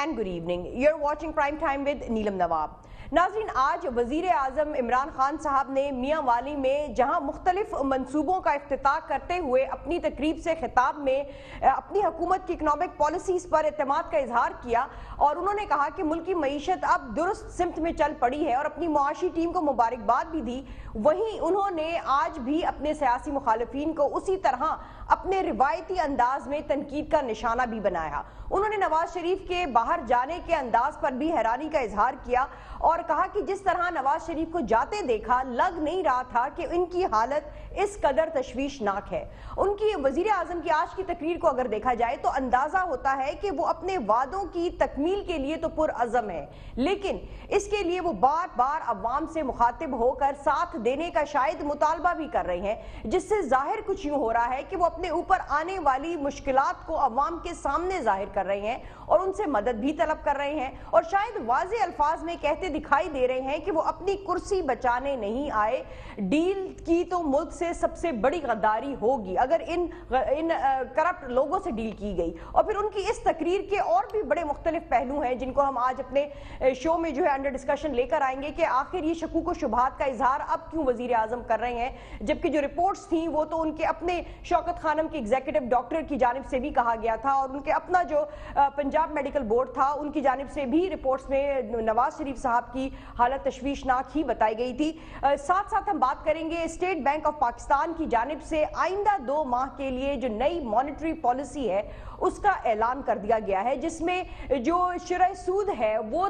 and good evening. You're watching Prime Time with Neelam Nawab. नाज़रीन, आज वज़ीर आज़म इमरान खान साहब ने मियाँ वाली में जहाँ मुख्तलिफ मंसूबों का इफ्तिताह करते हुए अपनी तकरीब से खिताब में अपनी हुकूमत की इकनॉमिक पॉलिसीज़ पर एतमाद का इजहार किया और उन्होंने कहा कि मुल्क की मईशत अब दुरुस्त सिमत में चल पड़ी है और अपनी मुआशी टीम को मुबारकबाद भी दी, वहीं उन्होंने आज भी अपने सियासी मुखालिफिन को उसी तरह अपने रिवायती अंदाज में तनकीद का निशाना भी बनाया। उन्होंने नवाज शरीफ के बाहर जाने के अंदाज पर भी हैरानी का इजहार किया और कहा कि जिस तरह नवाज शरीफ को जाते देखा लग नहीं रहा था कि इनकी हालत इस कदर तशवीशनाक है। उनकी वजीर आजम की आज की तकरीर को अगर देखा जाए तो अंदाजा होता है कि वो अपने वादों की तकमील के लिए तो पुरअज़म है, लेकिन इसके लिए वो बार बार अवाम से मुखातिब होकर साथ देने का शायद मुतालबा भी कर रहे हैं, जिससे जाहिर कुछ यूं हो रहा है कि वो अपने ऊपर आने वाली मुश्किलात को अवाम के सामने जाहिर कर रहे हैं और उनसे मदद भी तलब कर रहे हैं और शायद वाज़े अल्फाज में कहते दिखाई दे रहे हैं कि वो अपनी कुर्सी बचाने नहीं आए। डील की तो मुल्क से सबसे बड़ी गद्दारी होगी अगर इन करप्ट लोगों से डील की गई। और फिर उनकी इस तकरीर के और भी बड़े मुख्तलिफ पहलू हैं जिनको हम आज अपने शो में जो है अंडर डिस्कशन लेकर आएंगे कि आखिर ये शकूक व शुबहात का इजहार अब क्यों वजीर आजम कर रहे हैं, जबकि जो रिपोर्ट्स थी वो तो उनके अपने शौकत खानम के एग्जीक्यूटिव डॉक्टर की जानिब से भी कहा गया था और उनके अपना जो पंजाब मेडिकल बोर्ड था उनकी जानिब से भी रिपोर्ट्स में नवाज शरीफ साहब की हालत तशवीशनाक ही बताई गई थी। साथ साथ हम बात करेंगे स्टेट बैंक ऑफ पाकिस्तान की जानिब से आइंदा 2 माह के लिए जो नई मॉनेटरी पॉलिसी है उसका ऐलान कर दिया गया है, जिसमें जो शुरह सूद है वो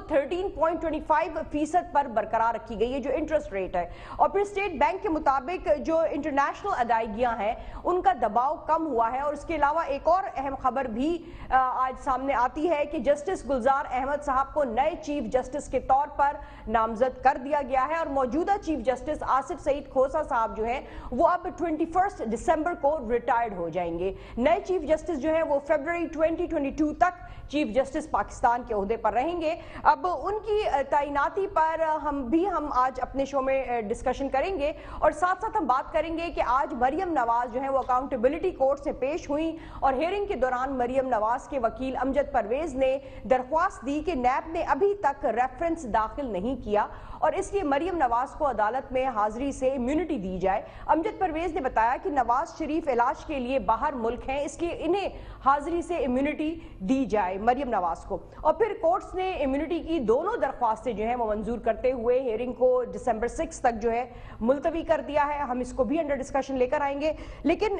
13.25% पर बरकरार रखी गई है जो इंटरेस्ट रेट है। और फिर स्टेट बैंक के मुताबिक जो इंटरनेशनल अदायगियां हैं उनका दबाव कम हुआ है। और इसके अलावा एक और अहम खबर भी आज सामने आती है कि जस्टिस गुलजार अहमद साहब को नए चीफ जस्टिस के तौर पर नामजद कर दिया गया है और मौजूदा चीफ जस्टिस आसिफ सईद खोसा साहब जो है वो अब 21 दिसंबर को रिटायर्ड हो जाएंगे। नए चीफ जस्टिस जो है वो फरवरी 2022 तक चीफ जस्टिस पाकिस्तान के ओहदे पर रहेंगे। अब उनकी तैनाती पर हम आज अपने शो में डिस्कशन करेंगे और साथ साथ हम बात करेंगे कि आज मरियम नवाज जो है वो अकाउंटेबिलिटी कोर्ट से पेश हुई और हियरिंग के दौरान मरियम नवाज के वकील अमजद परवेज ने दरख्वास्त दी कि नैब ने अभी तक रेफरेंस दाखिल नहीं किया और इसलिए मरियम नवाज को अदालत में हाजिरी से इम्यूनिटी दी जाए। अमजद परवेज ने बताया कि नवाज शरीफ इलाज के लिए बाहर मुल्क हैं, इसलिए इन्हें हाजिरी से इम्यूनिटी दी जाए मरियम नवाज को। और फिर कोर्ट्स ने इम्यूनिटी की दोनों दरख्वास्तें जो हैं वो मंजूर करते हुए हियरिंग को दिसंबर 6 तक जो है मुलतवी कर दिया है। हम इसको भी अंडर डिस्कशन लेकर आएंगे, लेकिन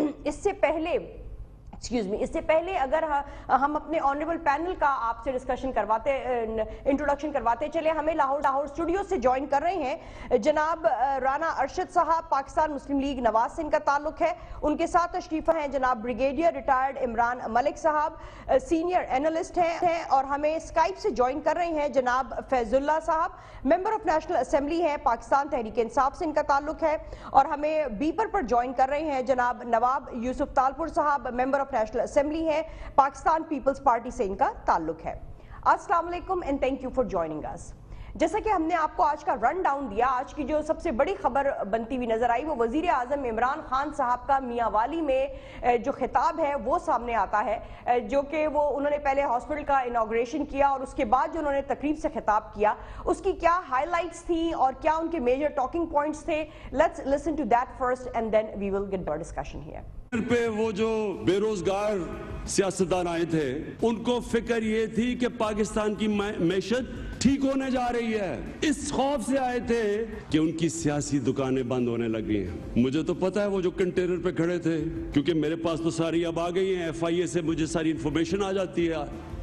इससे पहले अगर हम अपने ऑनरेबल पैनल का आपसे डिस्कशन करवाते इंट्रोडक्शन करवाते चले, हमें लाहौर स्टूडियो से ज्वाइन कर रहे हैं जनाब राना अरशद साहब, पाकिस्तान मुस्लिम लीग नवाज से इनका ताल्लुक है। उनके साथ तशरीफ हैं जनाब ब्रिगेडियर रिटायर्ड इमरान मलिक साहब, सीनियर एनालिस्ट हैं और हमें स्काइप से ज्वाइन कर रहे हैं जनाब फैजुल्ला साहब, मेंबर ऑफ नेशनल असेंबली हैं, पाकिस्तान तहरीक इंसाफ से इनका ताल्लुक है। और हमें बीपर पर ज्वाइन कर रहे हैं जनाब नवाब यूसुफ तालपुर साहब, मेंबर नेशनल असेंबली है, पाकिस्तान पीपल्स पार्टी से इनका ताल्लुक है। अस्सलाम वालेकुम and thank you for joining us. जैसा कि हमने आपको आज का रन डाउन दिया, आज की जो सबसे बड़ी खबर बनती हुई नजर आई वो वजीर आजम इमरान खान साहब का मियाँ वाली में जो खिताब है वो सामने आता है, जो कि वो उन्होंने पहले हॉस्पिटल का इनॉग्रेशन किया और उसके बाद जो उन्होंने तकरीब से खिताब किया उसकी क्या हाईलाइट्स थी और क्या उनके मेजर टॉकिंग पॉइंट्स थे। Let's listen to that first and then we will get the discussion here. पे वो जो बेरोजगार सियासतदान आए थे उनको फिक्र ये थी कि पाकिस्तान की मैशत ठीक होने जा रही है, इस खौफ से आए थे कि उनकी सियासी दुकानें बंद होने लगी हैं। मुझे तो पता है वो जो कंटेनर पे खड़े थे, क्योंकि मेरे पास तो सारी अब आ गई हैं, FIA से मुझे सारी इंफॉर्मेशन आ जाती है।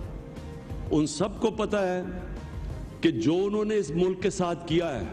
उन सबको पता है कि जो उन्होंने इस मुल्क के साथ किया है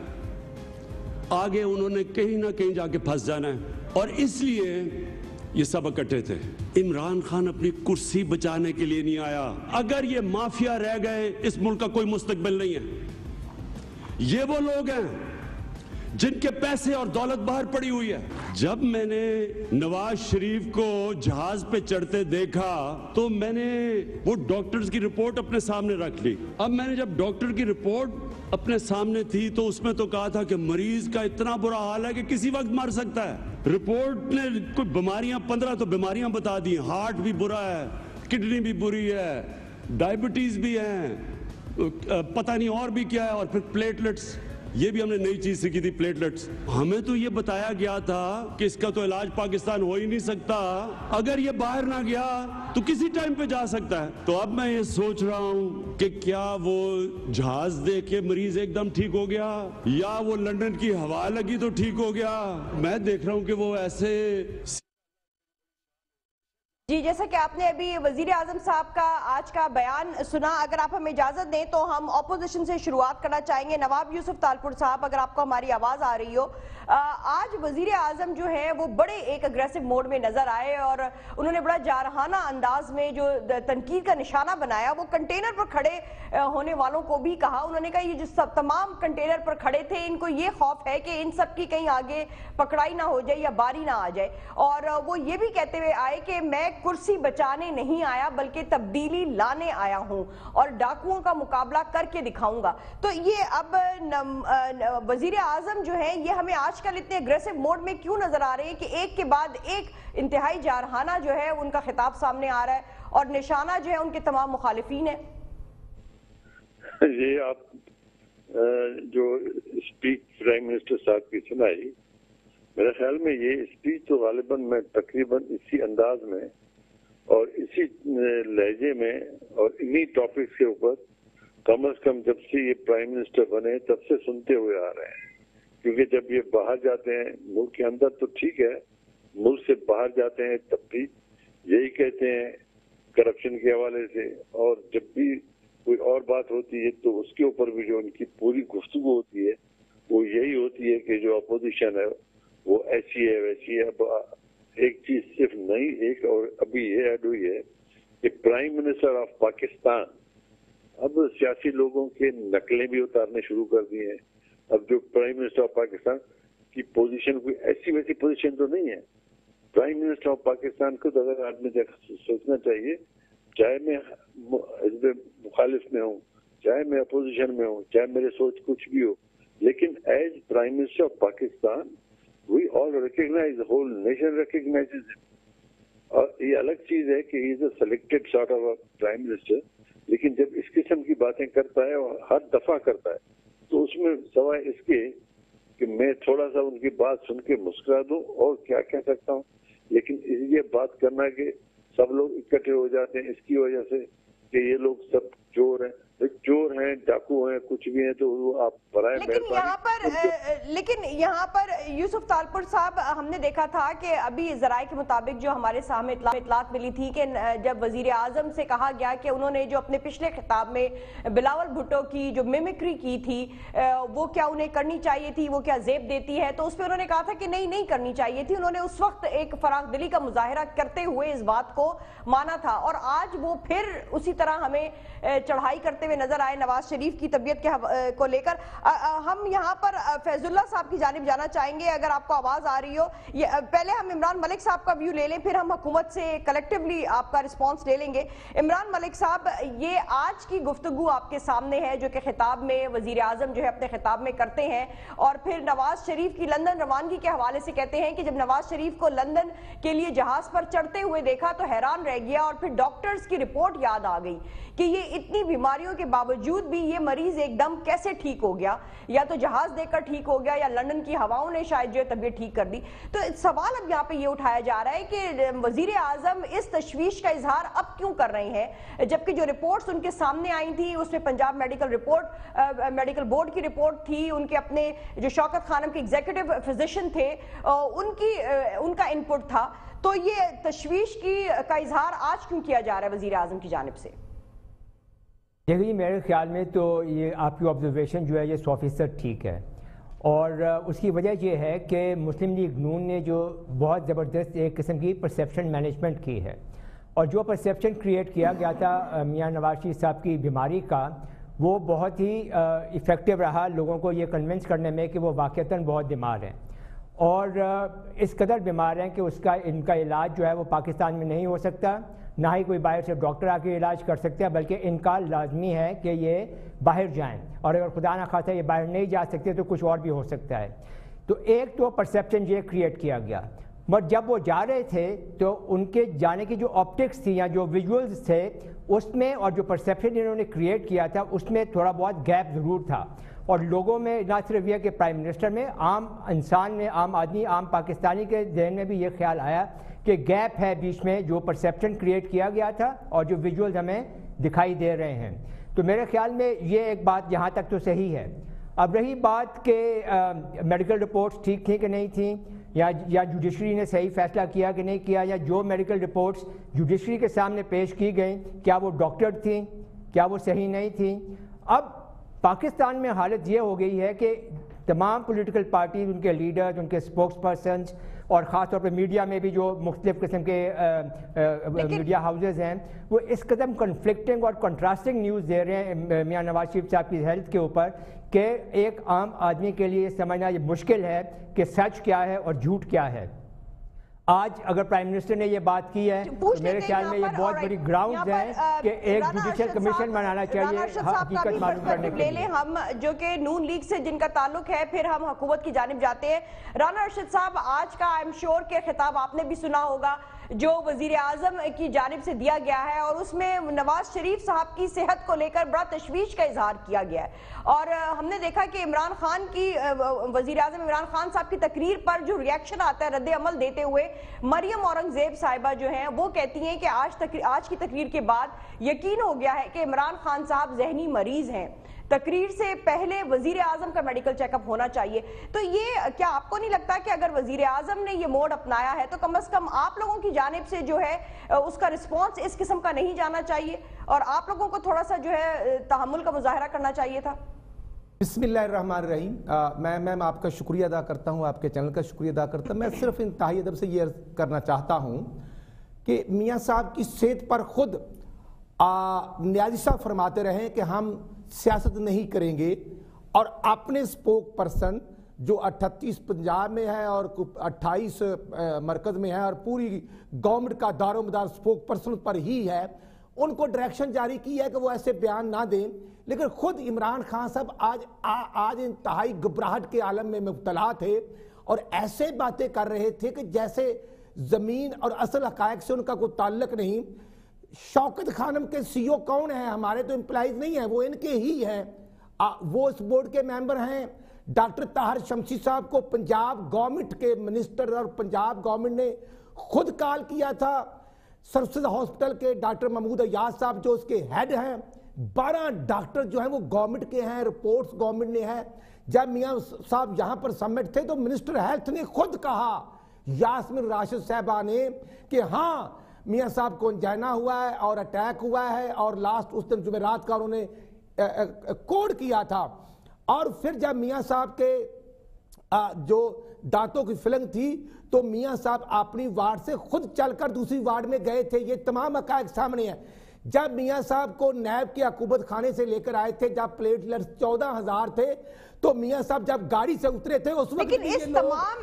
आगे उन्होंने कहीं ना कहीं जाके फंस जाना है और इसलिए ये सब इकट्ठे थे। इमरान खान अपनी कुर्सी बचाने के लिए नहीं आया। अगर ये माफिया रह गए इस मुल्क का कोई मुस्तकबिल नहीं है। ये वो लोग हैं जिनके पैसे और दौलत बाहर पड़ी हुई है। जब मैंने नवाज शरीफ को जहाज पे चढ़ते देखा तो मैंने वो डॉक्टर्स की रिपोर्ट अपने सामने रख ली। अब मैंने जब डॉक्टर की रिपोर्ट अपने सामने थी तो उसमें तो कहा था कि मरीज का इतना बुरा हाल है कि किसी वक्त मर सकता है। रिपोर्ट ने कोई बीमारियां 15 तो बीमारियां बता दी, हार्ट भी बुरा है, किडनी भी बुरी है, डायबिटीज भी है, पता नहीं और भी क्या है, और फिर प्लेटलेट्स, ये भी हमने नई चीज सीखी थी, प्लेटलेट्स। हमें तो ये बताया गया था कि इसका तो इलाज पाकिस्तान हो ही नहीं सकता, अगर ये बाहर ना गया तो किसी टाइम पे जा सकता है। तो अब मैं ये सोच रहा हूं कि क्या वो जहाज देख के मरीज एकदम ठीक हो गया, या वो लंदन की हवा लगी तो ठीक हो गया। मैं देख रहा हूं कि वो ऐसे। जी, जैसा कि आपने अभी वजीर आजम साहब का आज का बयान सुना, अगर आप हमें इजाजत दें तो हम ऑपोजिशन से शुरुआत करना चाहेंगे। नवाब यूसुफ तालपुर साहब, अगर आपको हमारी आवाज आ रही हो, आज वजीर आजम जो है वो बड़े एक अग्रेसिव मोड में नजर आए और उन्होंने बड़ा जारहाना अंदाज में जो तनकीद का निशाना बनाया, वो कंटेनर पर खड़े होने वालों को भी कहा। उन्होंने कहा ये जो सब तमाम कंटेनर पर खड़े थे, इनको ये खौफ है कि इन सब की कहीं आगे पकड़ाई ना हो जाए या बारी ना आ जाए, और वो ये भी कहते हुए आए कि मैं कुर्सी बचाने नहीं आया बल्कि तब्दीली लाने आया हूं और डाकुओं का मुकाबला करके दिखाऊंगा। तो ये अब वजीर आजम जो है ये हमें आजकल इतने अग्रेसिव मोड में क्यों नजर आ रहे हैं कि एक के बाद एक इंतहाई जारहाना जो है उनका खिताब सामने आ रहा है और निशाना जो है उनके तमाम मुखालिफिन है। ये आप जो स्पीच प्राइम मिनिस्टर साहब की सुनाई, मेरे ख्याल में ये स्पीच तो गालिबन मैं तकरीबन इसी अंदाज में और इसी लहजे में और इन्हीं टॉपिक्स के ऊपर कम से कम जब से ये प्राइम मिनिस्टर बने तब से सुनते हुए आ रहे हैं। क्योंकि जब ये बाहर जाते हैं, मुल्क के अंदर तो ठीक है, मुल्क से बाहर जाते हैं तब भी यही कहते हैं करप्शन के हवाले से, और जब भी कोई और बात होती है तो उसके ऊपर भी जो उनकी पूरी गुफ्तगू होती है वो यही होती है कि जो अपोजिशन है वो ऐसी है वैसी है। अब एक चीज सिर्फ नई एक और अभी ये ऐड हुई है कि प्राइम मिनिस्टर ऑफ पाकिस्तान, अब सियासी लोगों के नकलें भी उतारने शुरू कर दी हैं। अब जो प्राइम मिनिस्टर ऑफ पाकिस्तान की पोजीशन कोई ऐसी वैसी पोजीशन तो नहीं है। प्राइम मिनिस्टर ऑफ पाकिस्तान को तो अगर आदमी सोचना चाहिए, चाहे मैं मुखालिफ में हूँ, चाहे मैं अपोजिशन में हूँ, चाहे मेरे सोच कुछ भी हो, लेकिन as prime minister of Pakistan we all recognize, the whole nation recognizes him. और ये अलग चीज है कि he is a selected sort of a prime minister, लेकिन जब इस किस्म की बातें करता है और हर दफा करता है तो उसमें सवाए इसके कि मैं थोड़ा सा उनकी बात सुन के मुस्कुरा दूं और क्या कह सकता हूं, लेकिन ये बात करना कि सब लोग इकट्ठे हो जाते हैं इसकी वजह से कि ये लोग सब चोर हैं, चोर हैं, डाकू हैं, कुछ भी हैं, तो वो आप बराए लेकिन यहाँ पर यूसुफ तालपुर साहब, हमने देखा था कि अभी जराए के मुताबिक जो हमारे सामने इतलात मिली थी कि जब वजीर आजम से कहा गया कि उन्होंने जो अपने पिछले खिताब में बिलावल भुट्टो की जो मिमिक्री की थी वो क्या उन्हें करनी चाहिए थी, वो क्या जेब देती है, तो उस पर उन्होंने कहा था कि नहीं करनी चाहिए थी। उन्होंने उस वक्त एक फराख दिली का मुजाहिरा करते हुए इस बात को माना था और आज वो फिर उसी तरह हमें चढ़ाई करते हुए नजर आए नवाज शरीफ की तबीयत को लेकर। हम यहाँ पर फैजुल्ला साहब की जानिब जाना चाहेंगे, अगर आपको आवाज आ रही हो। पहले हम इमरान मलिक साहब का व्यू ले लें, फिर हम हुकूमत से कलेक्टिवली आपका रिस्पांस ले लेंगे। इमरान मलिक साहब, ये आज की गुफ्तगू आपके सामने है जो कि खिताब में वजीर आजम जो है अपने खिताब में करते हैं और फिर नवाज शरीफ की लंदन रवानगी के हवाले से कहते हैं कि जब नवाज शरीफ को लंदन के लिए जहाज पर चढ़ते हुए देखा तो हैरान रह गया और फिर डॉक्टर्स की रिपोर्ट याद आ गई कि ये इतनी बीमारियों के बावजूद भी ये मरीज एकदम कैसे ठीक हो गया, या तो जहाज देकर ठीक हो गया या लंदन की हवाओं ने शायद जो तबीयत ठीक कर दी। तो सवाल अब यहाँ पे ये उठाया जा रहा है कि वजीर आजम इस तशवीश का इजहार अब क्यों कर रहे हैं, जबकि जो रिपोर्ट्स उनके सामने आई थी उसमें पंजाब मेडिकल बोर्ड की रिपोर्ट थी, उनके अपने जो शौकत खानम के एग्जीक्यूटिव फिजिशियन थे उनका इनपुट था। तो ये तशवीश का इजहार आज क्यों किया जा रहा है वजीर आजम की जानिब से? देखिए, मेरे ख्याल में तो ये आपकी ऑब्जर्वेशन जो है ये 100% ठीक है और उसकी वजह ये है कि मुस्लिम लीग नून ने जो बहुत ज़बरदस्त एक किस्म की परसेप्शन मैनेजमेंट की है और जो परसेप्शन क्रिएट किया गया था मियां नवाज शरीफ साहब की बीमारी का, वो बहुत ही इफ़ेक्टिव रहा लोगों को ये कन्विंस करने में कि वो वाक़तन बहुत बीमार हैं और इस कदर बीमार हैं कि इनका इलाज जो है वो पाकिस्तान में नहीं हो सकता, ना ही कोई बाहर से डॉक्टर आके इलाज कर सकते हैं, बल्कि इनका लाजमी है कि ये बाहर जाएं और अगर खुदा ना खासा ये बाहर नहीं जा सकते तो कुछ और भी हो सकता है। तो एक तो परसेप्शन ये क्रिएट किया गया, मगर जब वो जा रहे थे तो उनके जाने की जो ऑप्टिक्स थी या जो विजुअल्स थे اس میں اور جو پرسیپشن انہوں نے کریٹ کیا تھا اس میں تھوڑا بہت گیپ ضرور تھا، اور لوگوں میں نہ صرف یہ کہ پرائم منسٹر میں، عام انسان میں، عام آدمی، عام پاکستانی کے ذہن میں بھی یہ خیال آیا کہ گیپ ہے بیچ میں جو پرسیپشن کریٹ کیا گیا تھا اور جو ویژولز ہمیں دکھائی دے رہے ہیں۔ تو میرے خیال میں یہ ایک بات یہاں تک تو صحیح ہے۔ اب رہی بات کہ میڈیکل رپورٹس ٹھیک تھیں کہ نہیں تھیں، یا جوڈیشری نے صحیح فیصلہ کیا کہ نہیں کیا، یا جو میڈیکل رپورٹس جوڈیشری کے سامنے پیش کی گئیں کیا وہ ڈاکٹرڈ تھیں، کیا وہ صحیح نہیں تھیں۔ اب پاکستان میں حالت یہ ہو گئی ہے کہ تمام پولیٹیکل پارٹیز، ان کے لیڈرز، ان کے اسپوکس پرسنز، اور خاص طور پہ میڈیا میں بھی جو مختلف قسم کے میڈیا ہاؤسز ہیں، وہ اس قدم کنفلکٹنگ اور کنٹراسٹنگ نیوز دے رہے ہیں میاں نواز شریف صاحب کی ہیلتھ کے اوپر کہ ایک عام آدمی کے لیے سمجھنا یہ مشکل ہے کہ سچ کیا ہے اور جھوٹ کیا ہے۔ آج اگر پرائم منسٹر نے یہ بات کی ہے تو میرے خیال میں یہ بہت بڑی گراؤنڈ ہے کہ ایک جوڈیشل کمیشن بنانا چاہیے حقیقت معلوم کرنے کے لیے۔ ہم جو کہ نون لیگ سے جن کا تعلق ہے، پھر ہم حکومت کی جانب جاتے ہیں۔ رانا ارشد صاحب، آج کا آئی ایم شیور کہ خطاب آپ نے بھی سنا ہوگا جو وزیر اعظم کی جانب سے دیا گیا ہے، اور اس میں نواز شریف صاحب کی صحت کو لے کر بڑا تشویش کا اظہار کیا گیا ہے، اور ہم نے دیکھا کہ عمران خان کی وزیر اعظم عمران خان صاحب کی تقریر پر جو ریاکشن آتا ہے رد عمل دیتے ہوئے، مریم اورنگزیب صاحبہ جو ہیں وہ کہتی ہیں کہ آج کی تقریر کے بعد یقین ہو گیا ہے کہ عمران خان صاحب ذہنی مریض ہیں، تقریر سے پہلے وزیر اعظم کا میڈیکل چیک اپ ہونا چاہیے۔ تو یہ کیا آپ کو نہیں لگتا کہ اگر وزیر اعظم نے یہ موڈ اپنایا ہے تو کم از کم آپ لوگوں کی جانب سے جو ہے اس کا رسپانس اس قسم کا نہیں جانا چاہیے، اور آپ لوگوں کو تھوڑا سا جو ہے تحمل کا مظاہرہ کرنا چاہیے تھا؟ بسم اللہ الرحمن الرحیم۔ میں آپ کا شکریہ ادا کرتا ہوں، آپ کے چینل کا شکریہ ادا کرتا ہوں۔ میں صرف انتہائی ادب سے یہ عرض کرنا چاہتا ہوں کہ میاں صاحب کی صحت پر خود نیازی صاحب فرماتے رہیں کہ ہم سیاست نہیں کریں گے، اور اپنے سپوک پرسن جو 38 پنجاب میں ہے اور 28 مرکز میں ہے اور پوری گورنمنٹ کا دار و مدار سپوک پرسن پر ہی ہے، ان کو ڈائریکشن جاری کی ہے کہ وہ ایسے بیان نہ دیں، لیکن خود عمران خان صاحب آج انتہائی گھبراہٹ کے عالم میں مبتلا تھے اور ایسے باتیں کر رہے تھے کہ جیسے زمین اور اصل حقائق سے ان کا کوئی تعلق نہیں۔ شوکت خانم کے سی او کون ہیں؟ ہمارے تو امپلائیز نہیں ہیں، وہ ان کے ہی ہیں، وہ اس بورڈ کے ممبر ہیں۔ ڈاکٹر طاہر شمسی صاحب کو پنجاب گورنمنٹ کے منسٹر اور پنجاب گورنمنٹ نے خود کال کیا تھا۔ سرسز ہاسپٹل کے ڈاکٹر محمود ایاز صاحب جو اس کے ہیڈ ہیں، 12 ڈاکٹر جو ہیں وہ گورنمنٹ کے ہیں، رپورٹس گورنمنٹ نے ہے۔ جب میاں صاحب یہاں پر سمٹ تھے تو منسٹر ہیلتھ نے خود کہا، یاسمین راشد صاحبہ نے، کہ ہاں میاں صاحب کو انجائنا ہوا ہے اور اٹیک ہوا ہے، اور لاسٹ اس دن جمعرات کا انہوں نے کوڈ کیا تھا۔ اور پھر جب میاں صاحب کے جو دانتوں کی فلنگ تھی تو میاں صاحب اپنی وارڈ سے خود چل کر دوسری وارڈ میں گئے تھے۔ یہ تمام حقائق سامنے ہیں۔ جب میاں صاحب کو نیب کے عقوبت خانے سے لے کر آئے تھے، جب پلیٹلیٹس 14,000 تھے، تو میاں صاحب جب گاڑی سے اترے تھے اس وقت لیکن اس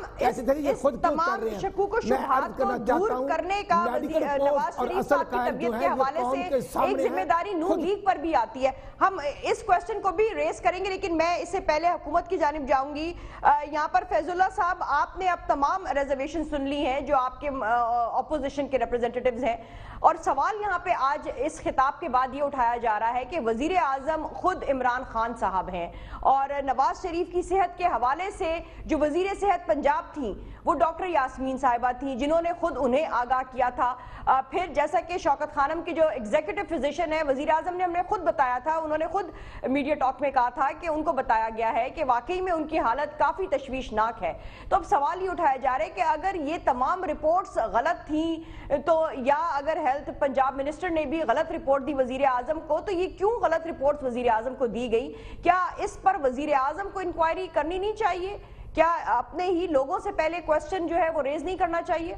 تمام شکوک و شبہات کو دور کرنے کا نواز شریف صاحب کی طبیعت کے حوالے سے ایک ذمہ داری نون لیگ پر بھی آتی ہے۔ ہم اس کوسچن کو بھی ریز کریں گے، لیکن میں اس سے پہلے حکومت کی جانب جاؤں گی۔ یہاں پر فیض اللہ صاحب، آپ نے اب تمام ریزرویشن سن لی ہیں جو آپ کے اپوزیشن کے ریپرزینٹیٹیوز ہیں، اور سوال یہاں پہ آج اس خطاب کے بعد یہ اٹھایا جا رہا ہے کہ وزیر اعظم خود عمران خان صاحب ہیں، اور نواز شریف کی صحت کے حوالے سے جو وزیر صحت پنجاب تھیں وہ ڈاکٹر یاسمین صاحبہ تھیں، جنہوں نے خود انہیں آگاہ کیا تھا۔ پھر جیسا کہ شوکت خانم کی جو ایگزیکٹو فزیشن ہے، وزیر اعظم نے ہمیں خود بتایا تھا، انہوں نے خود میڈیا ٹاک میں کہا تھا کہ ان کو بتایا گیا ہے کہ واقعی میں ان کی حالت کافی تشویشناک ہے۔ تو اب سوال یہ اٹھایا جا رہا ہے کہ اگر یہ تمام رپورٹس غلط تھیں تو، یا اگر ہیلتھ پنجاب منسٹر نے بھی غلط رپورٹ دی وزیر اعظم کو، تو یہ کیوں غلط رپورٹ وزیر اعظم کو دی گئی؟ کیا اس پر وزیر اعظم کو انکوائری کرنی نہیں چاہیے؟ کیا اپنے ہی لوگوں سے پہلے کوسچن جو ہے وہ ریز نہیں کرنا چاہیے؟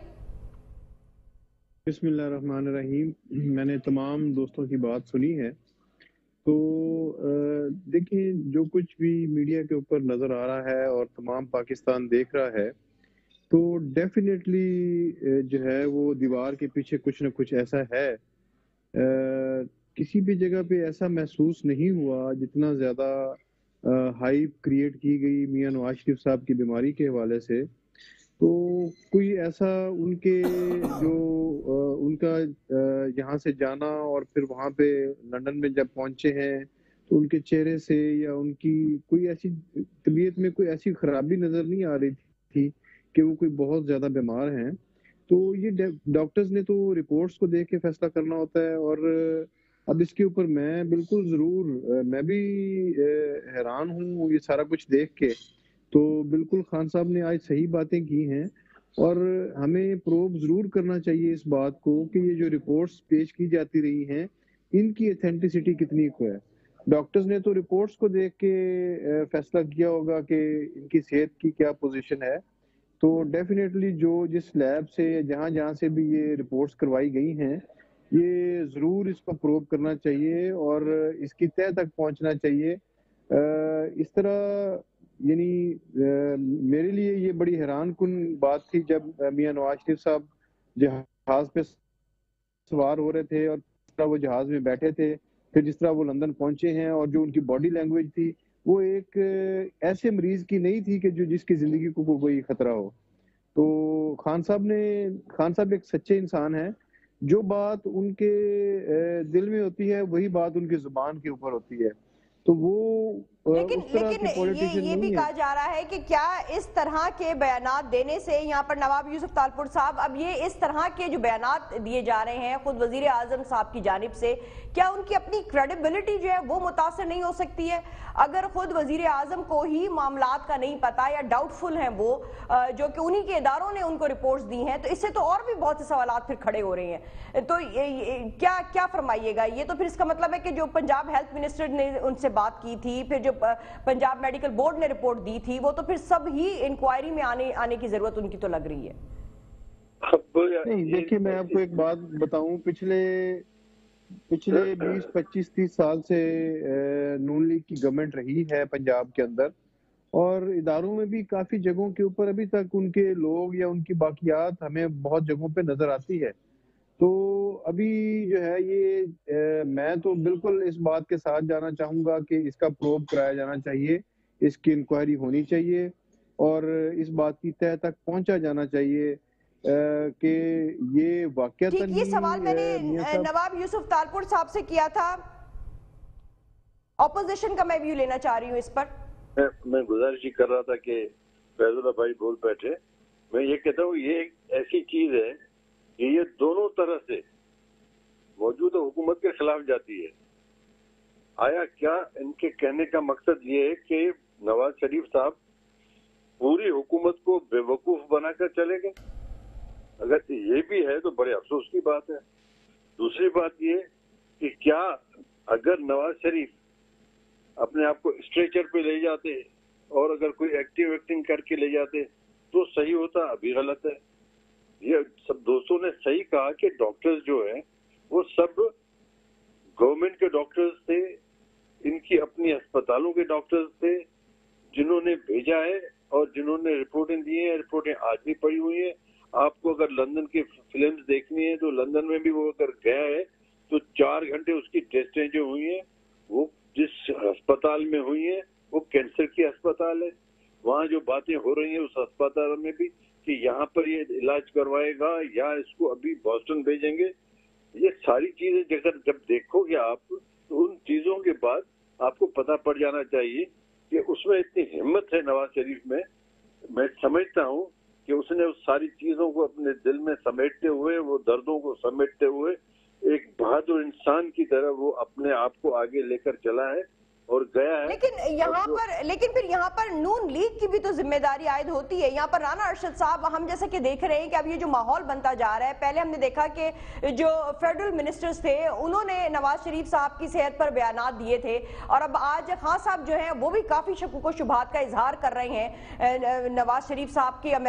بسم اللہ الرحمن الرحیم۔ میں نے تمام دوستوں کی بات سنی ہے، تو دیکھیں جو کچھ بھی میڈیا کے اوپر نظر آ رہا ہے اور تمام پاکستان دیکھ رہا ہے، تو ڈیفینیٹلی جو ہے وہ دیوار کے پیچھے کچھ نہ کچھ ایسا ہے۔ کسی بھی جگہ پہ ایسا محسوس نہیں ہوا جتنا زیادہ ہائپ کریٹ کی گئی میاں نواز شریف صاحب کی بیماری کے حوالے سے، تو کوئی ایسا ان کے جو ان کا یہاں سے جانا اور پھر وہاں پہ لندن میں جب پہنچے ہیں تو ان کے چہرے سے یا ان کی کوئی ایسی طبیعت میں کوئی ایسی خرابی نظر نہیں آ رہی تھی کہ وہ کوئی بہت زیادہ بیمار ہیں. تو یہ ڈاکٹرز نے تو رپورٹس کو دیکھ کے فیصلہ کرنا ہوتا ہے. اور اب اس کے اوپر میں بالکل ضرور میں بھی حیران ہوں یہ سارا کچھ دیکھ کے. تو بالکل خان صاحب نے آج صحیح باتیں کی ہیں اور ہمیں پروب ضرور کرنا چاہیے اس بات کو کہ یہ جو رپورٹس پیش کی جاتی رہی ہیں ان کی ایتھینٹسٹی کتنی کو ہے. ڈاکٹرز نے تو رپورٹس کو دیکھ کے فیصلہ کیا ہوگا کہ ان کی صحت کی کیا پوزیشن ہے. تو ڈیفینیٹلی جو جس لیب سے جہاں جہاں سے بھی یہ رپورٹس کروائی گئی ہیں یہ ضرور اس کو پروب کرنا چاہیے اور اس کی تہہ تک پہنچنا چاہیے. اس طرح یعنی میرے لیے یہ بڑی حیران کن بات تھی جب میاں نواز شریف صاحب جہاز پہ سوار ہو رہے تھے اور جس طرح وہ جہاز میں بیٹھے تھے پھر جس طرح وہ لندن پہنچے ہیں اور جو ان کی باڈی لینگویج تھی وہ ایک ایسے مریض کی نہیں تھی کہ جس کی زندگی کو کوئی خطرہ ہو. تو خان صاحب ایک سچے انسان ہیں. جو بات ان کے دل میں ہوتی ہے وہی بات ان کی زبان کے اوپر ہوتی ہے. تو وہ لیکن یہ بھی کہا جا رہا ہے کہ کیا اس طرح کے بیانات دینے سے یہاں پر نواب یوسف تالپور صاحب اب یہ اس طرح کے جو بیانات دیے جا رہے ہیں خود وزیر اعظم صاحب کی جانب سے کیا ان کی اپنی کریڈیبلٹی جو ہے وہ متاثر نہیں ہو سکتی ہے؟ اگر خود وزیر اعظم کو ہی معاملات کا نہیں پتا یا ڈاؤٹ فل ہیں وہ جو کہ انہی کے اداروں نے ان کو رپورٹس دی ہیں تو اس سے تو اور بھی بہت سے سوالات پھر کھڑے ہو رہے ہیں. تو کیا فرمائیے گا؟ یہ تو پھر اس کا مطلب ہے کہ جو پنجاب ہیلتھ منسٹر نے ان سے بات کی تھی پھر جو پنجاب میڈیکل بورڈ نے رپورٹ دی تھی وہ تو پھر سب ہی انکوائری میں آنے کی ضرورت ان کی تو لگ رہی ہے. دیکھیے میں آپ کو ایک بات بتاؤں پچھلے 20-25-30 سال سے نون لیگ کی گورنمنٹ رہی ہے پنجاب کے اندر اور اداروں میں بھی کافی جگہوں کے اوپر ابھی تک ان کے لوگ یا ان کی باقیات ہمیں بہت جگہوں پہ نظر آتی ہے. تو ابھی جو ہے یہ میں تو بالکل اس بات کے ساتھ جانا چاہوں گا کہ اس کا پروب کرایا جانا چاہیے, اس کی انکوائری ہونی چاہیے اور اس بات کی تہہ تک پہنچا جانا چاہیے کہ یہ واقعتاً یہ سوال میں نے نواب یوسف تالپور صاحب سے کیا تھا. اپوزیشن کا میں ویو لینا چاہ رہی ہوں اس پر. میں گزارش کر رہا تھا کہ فیض اللہ بھائی بول بیٹھے. میں یہ کہتا ہوں یہ ایک ایسی چیز ہے کہ یہ دونوں طرح سے موجودہ حکومت کے خلاف جاتی ہے. آیا کیا ان کے کہنے کا مقصد یہ ہے کہ نواز شریف صاحب پوری حکومت کو بے وقوف بنا کر چلے گئے؟ اگر یہ بھی ہے تو بڑے افسوس کی بات ہے. دوسری بات یہ کہ کیا اگر نواز شریف اپنے آپ کو اسٹریچر پہ لے جاتے اور اگر کوئی ایکٹیو ایکٹنگ کر کے لے جاتے تو صحیح ہوتا, ابھی غلط ہے. یہ سب دوستوں نے صحیح کہا کہ ڈاکٹرز جو ہیں وہ سب گورنمنٹ کے ڈاکٹرز تھے, ان کی اپنی اسپتالوں کے ڈاکٹرز تھے جنہوں نے بھیجا ہے اور جنہوں نے رپورٹیں دی ہیں. رپورٹیں آج بھی پڑی ہوئی ہیں. آپ کو اگر لندن کی فلمز دیکھنی ہے تو لندن میں بھی وہ اگر گیا ہے تو 4 گھنٹے اس کی ٹیسٹیں جو ہوئی ہیں وہ جس ہسپتال میں ہوئی ہیں وہ کینسر کی ہسپتال ہے. وہاں جو باتیں ہو رہی ہیں اس ہسپتال میں بھی کہ یہاں پر یہ علاج کروائے گا یا اس کو ابھی بوسٹن بھیجیں گے, یہ ساری چیزیں جب دیکھو گے آپ تو ان چیزوں کے بعد آپ کو پتہ پڑ جانا چاہیے کہ اس میں اتنی ہمت ہے نواز شریف میں. میں سمجھتا ہوں کہ اس نے اس ساری چیزوں کو اپنے دل میں سمیٹتے ہوئے, وہ دردوں کو سمیٹتے ہوئے ایک بہادر انسان کی طرح وہ اپنے آپ کو آگے لے کر چلا ہے اور گیا ہے. لیکن پھر یہاں پر نون لیگ کی بھی تو ذمہ داری عائد ہوتی ہے. یہاں پر رانا ارشد صاحب ہم جیسا کہ دیکھ رہے ہیں کہ اب یہ جو ماحول بنتا جا رہا ہے, پہلے ہم نے دیکھا کہ جو فیڈرل منسٹرز تھے انہوں نے نواز شریف صاحب کی صحت پر بیانات دیے تھے اور اب آج خان صاحب جو ہیں وہ بھی کافی شکوک و شبہات کا اظہار کر رہے ہیں نواز شریف صاحب کی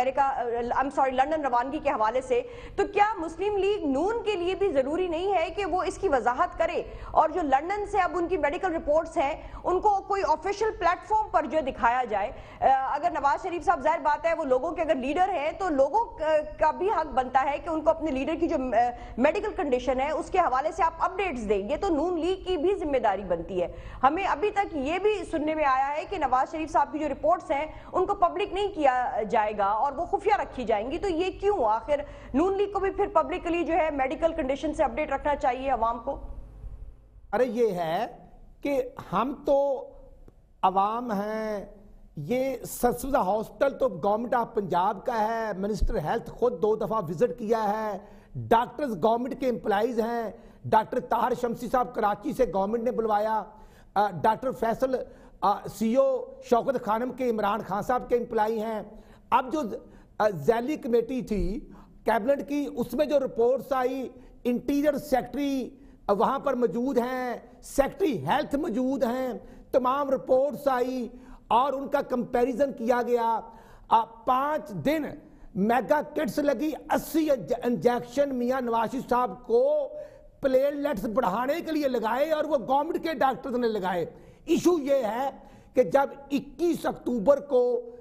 لندن روانگی کے حوالے سے. تو کیا مسلم لیگ نون کے لیے بھی ضروری نہیں ہے کہ وہ اس کی وضاحت کرے اور جو لندن سے اب ان کی میڈیکل رپورٹس ہیں ان کو کوئی آفیشیل پلیٹ فارم پر جو دکھایا جائے. اگر نواز شریف صاحب ظاہر بات ہے وہ لوگوں کے اگر لیڈر ہیں تو لوگوں کا بھی حق بنتا ہے کہ ان کو اپنے لیڈر کی جو میڈیکل کنڈیشن ہے اس کے حوالے سے آپ اپڈیٹس دیں. یہ تو نون لیگ کی بھی ذمہ داری بنتی ہے. ہمیں ابھی تک یہ بھی سننے میں آیا ہے کہ نواز شریف صاحب کی جو رپورٹس ہیں ان کو پبلک نہیں کیا جائے گا اور وہ خفیہ رکھی جائیں گی. تو یہ کیوں؟ آخر نون لیگ کو بھی پھر پبلکلی جو ہے میڈیکل کنڈیشن سے اپڈیٹ رکھنا چاہیے عوام کو. ارے یہ ہے کہ ہم تو عوام ہیں. یہ سرسبزہ ہاسپٹل تو گورنمنٹ آف پنجاب کا ہے. منسٹر ہیلتھ خود 2 دفعہ وزٹ کیا ہے. ڈاکٹرز گورنمنٹ کے امپلائیز ہیں. ڈاکٹر طاہر شمسی صاحب کراچی سے گورنمنٹ نے بلوایا. ڈاکٹر فیصل سی او شوکت خانم کے عمران خان صاحب کے امپلائی ہیں. اب جو ذیلی کمیٹی تھی کیبنٹ کی اس میں جو رپورٹس آئی انٹیریئر سیکٹری وہاں پر موجود ہیں, سیکٹری ہیلتھ موجود ہیں, تمام رپورٹس آئی اور ان کا کمپیریزن کیا گیا. 5 دن میگا کٹس لگی. 80 انجیکشن میاں نواز شریف صاحب کو پلیٹلیٹس بڑھانے کے لیے لگائے اور وہ گورنمنٹ کے ڈاکٹرز نے لگائے. ایشو یہ ہے کہ جب 21 اکتوبر کو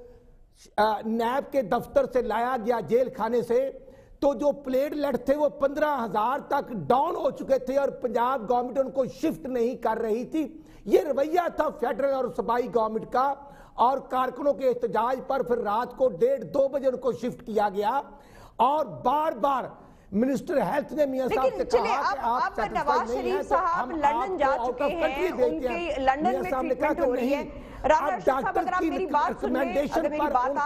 نیب کے دفتر سے لایا گیا جیل خانے سے تو جو پلیٹلیٹ تھے وہ 15,000 تک ڈاؤن ہو چکے تھے اور پنجاب گورنمنٹ ان کو شفٹ نہیں کر رہی تھی. یہ رویہ تھا فیڈرل اور صوبائی گورنمنٹ کا اور کارکنوں کے احتجاج پر پھر رات کو 1:30-2 بجے ان کو شفٹ کیا گیا اور بار بار منسٹر ہیلتھ نے میاں صاحب سے کہا کہ آپ نواز شریف صاحب لندن جا چکے ہیں, ان کی لندن میں ٹریٹمنٹ ہو رہی ہے. رانا رشید صاحب اگر آپ میری بات سن لیں, اگر میری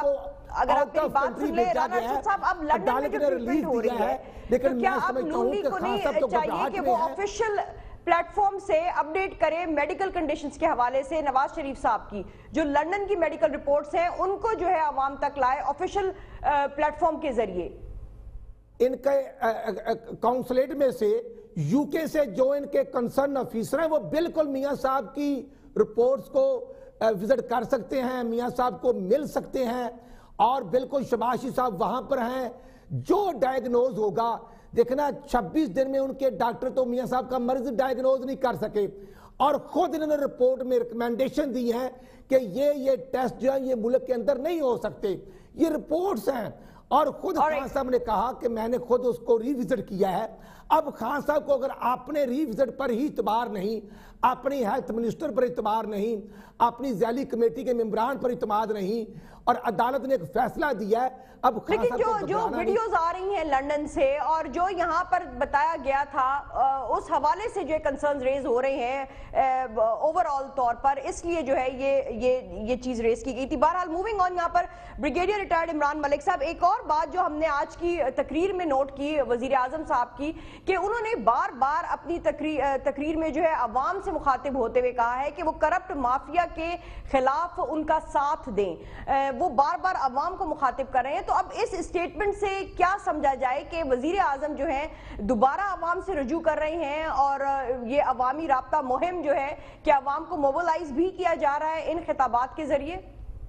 بات سن لیں رانا رشید صاحب, اب لندن میں جو ٹریٹمنٹ ہو رہی ہے تو کیا اب نون لیگ کو نہیں چاہیے کہ وہ آفیشیل پلیٹ فارم سے اپڈیٹ کرے میڈیکل کنڈیشنز کے حوالے سے نواز شریف صاحب کی جو لندن کی میڈیکل رپورٹس ہیں ان کو جو ہے عوام تک لائے آفیشیل پلیٹ فارم کے ذریعے. ان کے کونسلیٹ میں سے یو کے سے جو ان کے کنسرن آفیسر ہیں وہ بالکل میاں صاحب کی رپورٹس کو وزٹ کر سکتے ہیں, میاں صاحب کو مل سکتے ہیں اور بالکل شہباز شریف صاحب وہاں پر ہیں. جو ڈائیگنوز ہوگا دیکھنا 26 دن میں ان کے ڈاکٹر تو میاں صاحب کا مرض ڈائیگنوز نہیں کر سکے اور خود انہوں نے رپورٹ میں ریکمنڈیشن دی ہے کہ یہ ٹیسٹ جو ہے یہ ملک کے اندر نہیں ہو سکتے. یہ رپورٹس ہیں اور خود خان صاحب نے کہا کہ میں نے خود اس کو ری وزٹ کیا ہے. اب خان صاحب کو اگر اپنے ری وزٹ پر ہی اعتبار نہیں, اپنی ہیلتھ منسٹر پر اعتبار نہیں, اپنی ذیلی کمیٹی کے ممبران پر اعتماد نہیں اور عدالت نے ایک فیصلہ دیا ہے. اب لیکن جو ویڈیوز آ رہی ہیں لندن سے اور جو یہاں پر بتایا گیا تھا اس حوالے سے جو کنسرنز ریز ہو رہے ہیں اوورآل طور پر, اس لیے جو ہے یہ چیز ریز کی گئی تھی. بہرحال موونگ آن, یہاں پر بریگیڈیئر ریٹائرڈ عمران ملک صاحب, ایک اور بات جو ہم نے آج کی تقریر میں نوٹ کی وزیر اعظم صاحب کی کہ انہوں نے بار بار اپنی تقریر میں جو ہے عوام سے مخاطب ہوتے ہوئے کہا ہے کہ وہ کرپٹ مافیا کے خلاف ان کا ساتھ دیں. وہ بار بار عوام کو مخاطب کر رہے ہیں. تو اب اس اسٹیٹمنٹ سے کیا سمجھا جائے کہ وزیر اعظم جو ہیں دوبارہ عوام سے رجوع کر رہے ہیں اور یہ عوامی رابطہ مہم جو ہے کہ عوام کو موبلائز بھی کیا جا رہا ہے ان خطابات کے ذریعے؟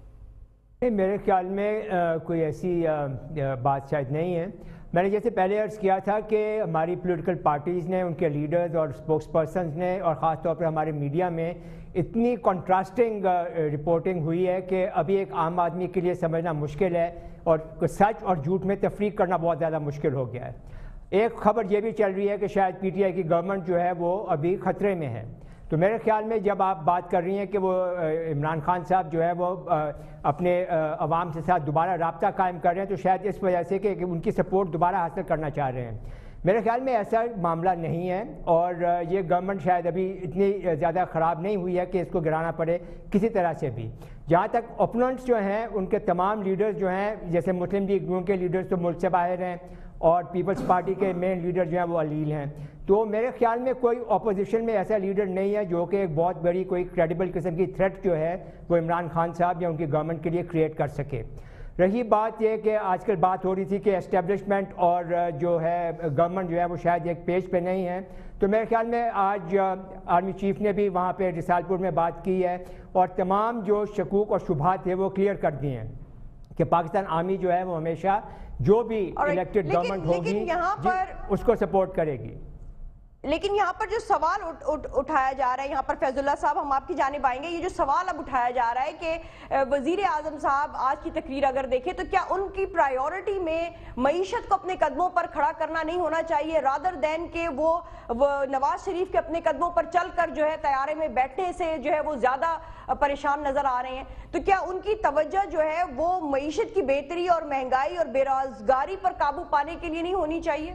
میرے خیال میں کوئی ایسی بات شاید نہیں ہے. میں نے جیسے پہلے عرض کیا تھا کہ ہماری پولیٹیکل پارٹیز نے, ان کے لیڈرز اور سپوکس پرسنز نے اور خاص طور پر ہمارے میڈیا میں اتنی کنٹراسٹنگ رپورٹنگ ہوئی ہے کہ ابھی ایک عام آدمی کے لیے سمجھنا مشکل ہے اور سچ اور جھوٹ میں تفریق کرنا بہت زیادہ مشکل ہو گیا ہے. ایک خبر یہ بھی چل رہی ہے کہ شاید پی ٹی آئی کی گورنمنٹ جو ہے وہ ابھی خطرے میں ہے. تو میرے خیال میں جب آپ بات کر رہی ہیں کہ وہ عمران خان صاحب جو ہے وہ اپنے عوام کے ساتھ دوبارہ رابطہ قائم کر رہے ہیں تو شاید اس وجہ سے کہ ان کی سپورٹ دوبارہ حاصل کرنا چاہ رہے ہیں. میرے خیال میں ایسا معاملہ نہیں ہے اور یہ گورنمنٹ شاید ابھی اتنی زیادہ خراب نہیں ہوئی ہے کہ اس کو گرانا پڑے کسی طرح سے بھی. جہاں تک اوپوننٹس جو ہیں ان کے تمام لیڈرز جو ہیں جیسے مسلم لیگ نون کے لیڈرز تو ملک سے باہر ہیں اور پیپلز پارٹی کے مین لیڈر جو ہیں وہ علیل ہیں. تو میرے خیال میں کوئی اپوزیشن میں ایسا لیڈر نہیں ہے جو کہ ایک بہت بڑی کوئی کریڈیبل قسم کی تھریٹ جو ہے وہ عمران خان صاحب یا ان کی گورنمنٹ کے لیے کریٹ کر سکے. رہی بات یہ کہ آج کل بات ہو رہی تھی کہ اسٹیبلشمنٹ اور جو ہے گورنمنٹ جو ہے وہ شاید ایک پیج پہ نہیں ہے, تو میرے خیال میں آج آرمی چیف نے بھی وہاں پہ رسال پور میں بات کی ہے اور تمام جو شکوک اور شبہات تھے وہ کلیئر کر دیے ہیں کہ پاکستان آرمی جو ہے وہ ہمیشہ جو بھی الیکٹڈ گورنمنٹ ہوگی اس کو سپورٹ کرے گی. لیکن یہاں پر جو سوال اٹھایا جا رہا ہے، یہاں پر فیض اللہ صاحب ہم آپ کی جانب آئیں گے، یہ جو سوال اب اٹھایا جا رہا ہے کہ وزیر اعظم صاحب آج کی تقریر اگر دیکھیں تو کیا ان کی پرائیورٹی میں معیشت کو اپنے قدموں پر کھڑا کرنا نہیں ہونا چاہیے، رادر دین کہ وہ نواز شریف کے اپنے قدموں پر چل کر جو ہے طیارے میں بیٹھنے سے جو ہے وہ زیادہ پریشان نظر آ رہے ہیں؟ تو کیا ان کی توجہ جو ہے وہ معیشت کی بہتری اور مہنگائی اور بے روزگاری پر قابو پانے کے لیے نہیں ہونی چاہیے؟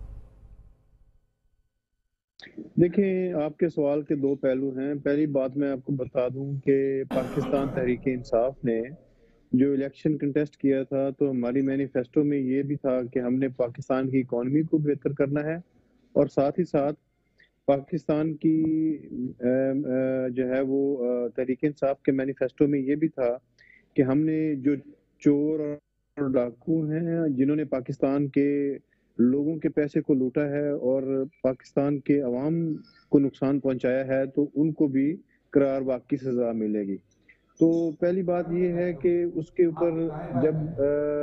دیکھیں، آپ کے سوال کے دو پہلو ہیں۔ پہلی بات میں آپ کو بتا دوں کہ پاکستان تحریک انصاف نے جو الیکشن کنٹیسٹ کیا تھا تو ہماری مینیفیسٹو میں یہ بھی تھا کہ ہم نے پاکستان کی اکانومی کو بہتر کرنا ہے، اور ساتھ ہی ساتھ پاکستان کی جو ہے وہ تحریک انصاف کے مینیفیسٹو میں یہ بھی تھا کہ ہم نے جو چور اور ڈاکو ہیں جنہوں نے پاکستان کے لوگوں کے پیسے کو لوٹا ہے اور پاکستان کے عوام کو نقصان پہنچایا ہے، تو ان کو بھی قرار باق کی سزا ملے گی۔ تو پہلی بات یہ ہے کہ اس کے اوپر جب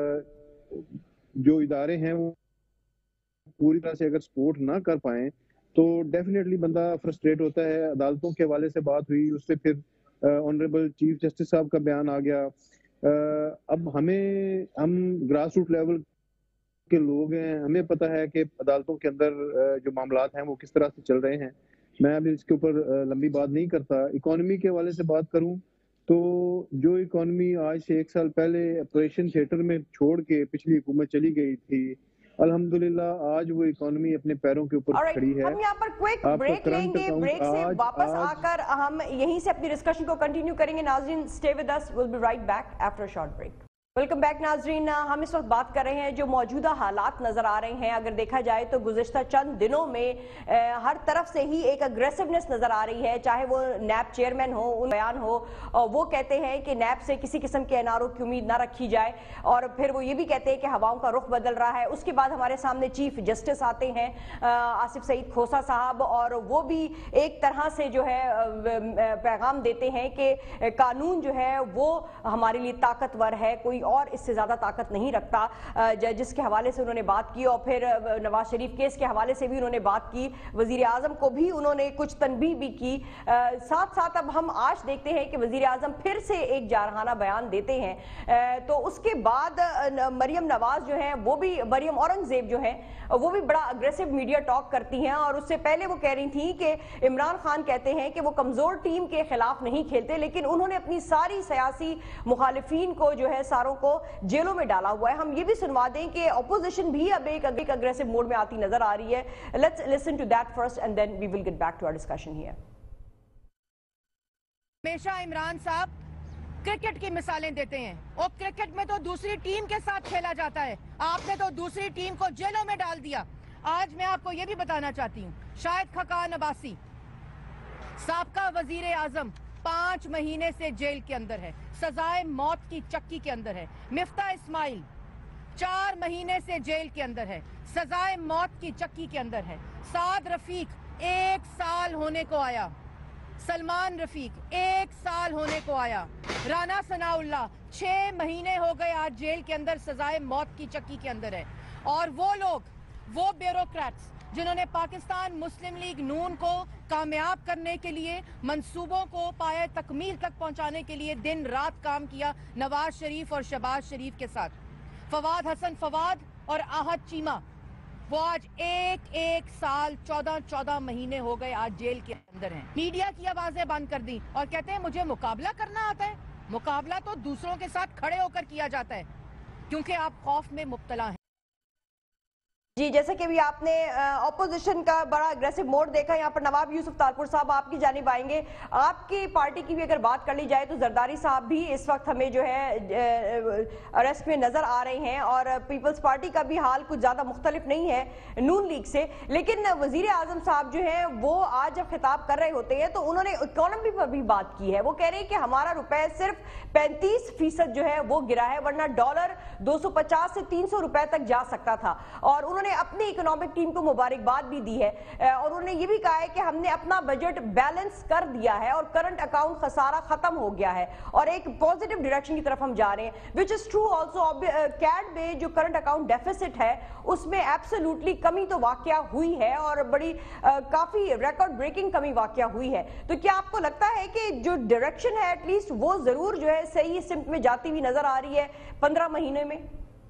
جو ادارے ہیں وہ پوری طرح سے اگر سپورٹ نہ کر پائیں تو ڈیفینیٹلی بندہ فرسٹریٹ ہوتا ہے۔ عدالتوں کے حوالے سے بات ہوئی، اس سے پھر آنریبل چیف جسٹس صاحب کا بیان آ گیا۔ اب ہم گراس روٹ لیول کے لوگ ہیں، ہمیں پتہ ہے کہ عدالتوں کے اندر جو معاملات ہیں وہ کس طرح سے چل رہے ہیں۔ میں ابھی اس کے اوپر لمبی بات نہیں کرتا۔ اکانومی کے حوالے سے بات کروں تو جو اکانومی آج سے 1 سال پہلے آپریشن تھیٹر میں چھوڑ کے پچھلی حکومت چلی گئی تھی، الحمدللہ آج وہ اکانومی اپنے پیروں کے اوپر کھڑی ہے۔ ہم یہاں پر کوئک بریک لیں گے، بریک سے واپس آ کر ہم یہیں سے اپنی ڈسکشن کو کنٹینیو کریں گے۔ ناظرین stay with us, we'll be right back after a short break۔ Welcome back ناظرین، ہم اس وقت بات کر رہے ہیں جو موجودہ حالات نظر آ رہے ہیں۔ اگر دیکھا جائے تو گزشتہ چند دنوں میں ہر طرف سے ہی ایک اگریسونیس نظر آ رہی ہے، چاہے وہ نیب چیئرمین ہو، ان بیان ہو، وہ کہتے ہیں کہ نیب سے کسی قسم کے NRO کی امید نہ رکھی جائے، اور پھر وہ یہ بھی کہتے ہیں کہ ہواؤں کا رخ بدل رہا ہے۔ اس کے بعد ہمارے سامنے چیف جسٹس آتے ہیں آصف سعید کھوسہ صاحب، اور وہ بھی ایک طرح سے جو ہے پیغام دیتے ہیں کہ قانون جو ہے وہ ہمارے لیے طاقتور ہے، کوئی اور اس سے زیادہ طاقت نہیں رکھتا، جس کے حوالے سے انہوں نے بات کی، اور پھر نواز شریف کیس کے حوالے سے بھی انہوں نے بات کی، وزیر اعظم کو بھی انہوں نے کچھ تنبیہ بھی کی۔ ساتھ ساتھ اب ہم آج دیکھتے ہیں کہ وزیر اعظم پھر سے ایک جارحانہ بیان دیتے ہیں، تو اس کے بعد مریم نواز جو ہیں وہ بھی، مریم اورنگزیب جو ہیں وہ بھی بڑا اگریسو میڈیا ٹاک کرتی ہیں، اور اس سے پہلے وہ کہہ رہی تھیں کہ عمران خان کہتے ہیں کہ وہ کمزور ٹیم کے خلاف نہیں کھیلتے، لیکن انہوں نے اپنی ساری سیاسی مخالفین کو جو ہے ساروں کو جیلوں میں ڈالا ہوا ہے۔ ہم یہ بھی سنوا دیں کہ اپوزیشن بھی اب ایک اگریسو موڈ میں آتی نظر آ رہی ہے۔ Let's listen to that first and then we will get back to our discussion here. ہمیشہ عمران صاحب کرکٹ کی مثالیں دیتے ہیں، اور کرکٹ میں تو دوسری ٹیم کے ساتھ کھیلا جاتا ہے، آپ نے تو دوسری ٹیم کو جیلوں میں ڈال دیا۔ آج میں آپ کو یہ بھی بتانا چاہتی ہوں، شاہد خاقان عباسی سابقہ وزیر اعظم 5 مہینے سے جیل کے اندر ہے، سزائے موت کی چکی کے اندر ہے۔ مفتاح اسماعیل 4 مہینے سے جیل کے اندر ہے، سزائے موت کی چکی کے اندر ہے۔ سعد رفیق 1 سال ہونے کو آیا، سلمان رفیق 1 سال ہونے کو آیا، رانا ثناء اللہ 6 مہینے ہو گئے آج جیل کے اندر، سزائے موت کی چکی کے اندر ہے۔ اور وہ لوگ، وہ بیوروکریٹس جنہوں نے پاکستان مسلم لیگ نون کو کامیاب کرنے کے لیے، منصوبوں کو پایہ تکمیل تک پہنچانے کے لیے دن رات کام کیا نواز شریف اور شہباز شریف کے ساتھ، فواد حسن فواد اور احد چیمہ، وہ آج 1 سال 14 مہینے ہو گئے آج جیل کے اندر ہیں۔ میڈیا کی آوازیں بند کر دی اور کہتے ہیں مجھے مقابلہ کرنا آتا ہے۔ مقابلہ تو دوسروں کے ساتھ کھڑے ہو کر کیا جاتا ہے، کیونکہ آپ خوف میں مبتلا ہیں۔ جی، جیسے کہ بھی آپ نے اپوزیشن کا بڑا اگریسو موڈ دیکھا، یہاں پر نواب یوسف تالپور صاحب آپ کی جانب آئیں گے۔ آپ کی پارٹی کی بھی اگر بات کر لی جائے تو زرداری صاحب بھی اس وقت ہمیں جو ہے اریسٹ میں نظر آ رہے ہیں، اور پیپلز پارٹی کا بھی حال کچھ زیادہ مختلف نہیں ہے نون لیگ سے، لیکن وزیر اعظم صاحب جو ہیں وہ آج جب خطاب کر رہے ہوتے ہیں تو انہوں نے اکانومی پر بھی بات کی ہے۔ وہ کہہ رہے ہیں کہ ہمارا روپے صرف 35% جو ہے وہ گرا ہے، ورنہ ڈالر 250 سے 300 روپے تک جا سکتا تھا، اور انہوں نے انہوں نے اپنی اکنامک ٹیم کو مبارکباد بھی دی ہے اور انہوں نے یہ بھی کہا ہے کہ ہم نے اپنا بجٹ بیلنس کر دیا ہے اور کرنٹ اکاؤنٹ خسارہ ختم ہو گیا ہے اور ایک پوزیٹو ڈائریکشن کی طرف ہم جا رہے ہیں which is true also. کیڈ میں جو کرنٹ اکاؤنٹ ڈیفیسٹ ہے اس میں ایبسولوٹلی کمی تو واقعہ ہوئی ہے اور بڑی کافی ریکارڈ بریکنگ کمی واقعہ ہوئی ہے. تو کیا آپ کو لگتا ہے کہ جو ڈائریکشن ہے ایٹ لیسٹ وہ ضرور جو ہے صحیح سمت میں جاتی ہوئی نظر آ رہی ہے 15 مہینے میں؟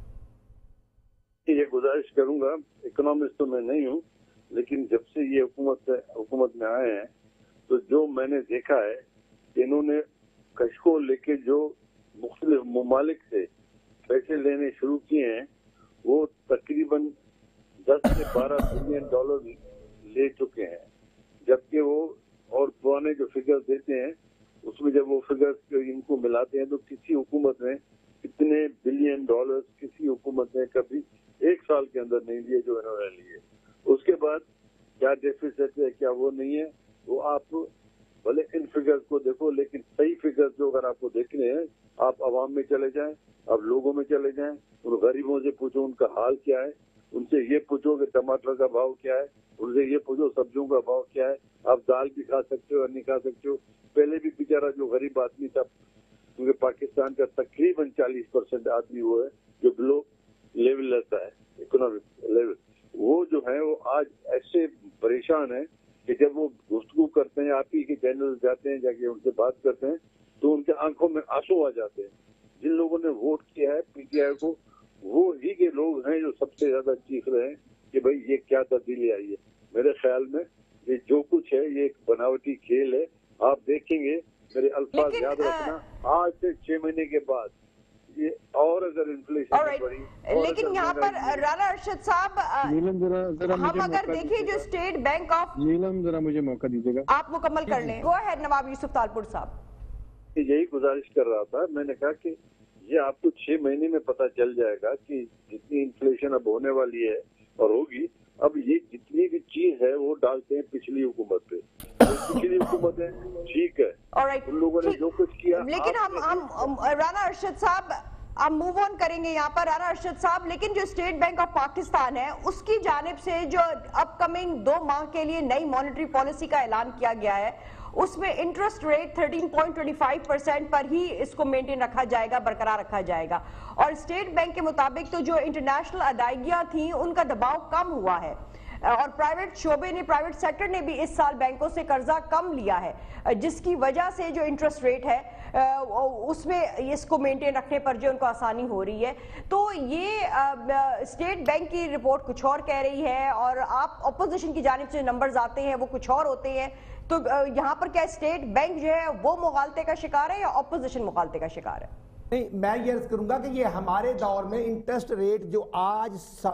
یہ گزارش کروں گا، اکنامسٹ تو میں نہیں ہوں، لیکن جب سے یہ حکومت میں آئے ہیں تو جو میں نے دیکھا ہے کہ انہوں نے کشکو لے کے جو مختلف ممالک سے پیسے لینے شروع کیے ہیں وہ تقریباً 10 سے 12 بلین ڈالر لے چکے ہیں، جبکہ وہ اور پرانے جو فگر دیتے ہیں اس میں جب وہ فگر ان کو ملاتے ہیں تو کسی حکومت نے اتنے بلین ڈالر کسی حکومت نے کبھی ایک سال کے اندر نہیں لیے جو انہوں نے لیے. اس کے بعد کیا ڈیفیسٹ ہے کیا وہ نہیں ہے وہ آپ بھلے ان فگرز کو دیکھو، لیکن صحیح فگرز جو اگر آپ کو دیکھنے ہیں آپ عوام میں چلے جائیں، آپ لوگوں میں چلے جائیں، ان غریبوں سے پوچھو ان کا حال کیا ہے، ان سے یہ پوچھو کہ ٹماٹر کا بھاؤ کیا ہے، ان سے یہ پوچھو سبزیوں کا بھاؤ کیا ہے. آپ دال بھی کھا سکتے ہو اور نہیں کھا سکتے ہو. پہلے بھی بیچارہ جو غریب آدمی تھا، کیونکہ پاکستان کا تقریباً 40% آدمی وہ ہے جو بلو لیول رہتا ہے اکنامک لیول، وہ جو ہے وہ آج ایسے پریشان ہیں کہ جب وہ گفتگو کرتے ہیں، آپ ہی کے چینل جاتے ہیں، جا کے ان سے بات کرتے ہیں تو ان کے آنکھوں میں آنسو آ جاتے ہیں. جن لوگوں نے ووٹ کیا ہے پی ٹی آئی کو وہ ہی کے لوگ ہیں جو سب سے زیادہ چیخ رہے ہیں کہ بھائی یہ کیا تبدیلی آئی ہے. میرے خیال میں یہ جو کچھ ہے یہ ایک بناوٹی کھیل ہے. آپ دیکھیں گے، میرے الفاظ یاد رکھنا، آج سے 6 مہینے کے بعد یہ اور اگر انفلیشن بڑھی. لیکن یہاں پر رانا ارشد صاحب ہم اگر دیکھیں جو اسٹیٹ بینک آف نیلم ذرا مجھے موقع دیجیے گا، آپ مکمل کر لیں. وہ ہے نواب یوسف تالپور صاحب. یہی گزارش کر رہا تھا، میں نے کہا کہ یہ آپ کو 6 مہینے میں پتہ چل جائے گا کہ جتنی انفلیشن اب ہونے والی ہے اور ہوگی، اب یہ جتنی بھی چیز ہے وہ ڈالتے ہیں پچھلی حکومت پہ. پچھلی حکومتیں ٹھیک ہے، ان لوگوں نے جو کچھ کیا. لیکن ہم رانا ارشد صاحب ہم موو آن کریں گے یہاں پر رانا ارشد صاحب. لیکن جو اسٹیٹ بینک آف پاکستان ہے اس کی جانب سے جو اپ کمنگ 2 ماہ کے لیے نئی مانیٹری پالیسی کا اعلان کیا گیا ہے اس میں انٹرسٹ ریٹ 13.25% پر ہی اس کو مینٹین رکھا جائے گا، برقرار رکھا جائے گا. اور اسٹیٹ بینک کے مطابق تو جو انٹرنیشنل ادائیگیاں تھیں ان کا دباؤ کم ہوا ہے اور پرائیویٹ شعبے نے، پرائیویٹ سیکٹر نے بھی اس سال بینکوں سے قرضہ کم لیا ہے، جس کی وجہ سے جو انٹرسٹ ریٹ ہے اس میں اس کو مینٹین رکھنے پر جو ان کو آسانی ہو رہی ہے. تو یہ اسٹیٹ بینک کی رپورٹ کچھ اور کہہ رہی ہے اور آپ اپوزیشن کی جانب سے نمبرز آتے ہیں وہ کچھ اور ہوتے ہیں. تو یہاں پر کیا اسٹیٹ بینک جو ہے وہ مغالطے کا شکار ہے یا اپوزیشن مغالطے کا شکار ہے؟ نہیں، میں یہ عرض کروں گا کہ یہ ہمارے دور میں انٹرسٹ ریٹ جو آج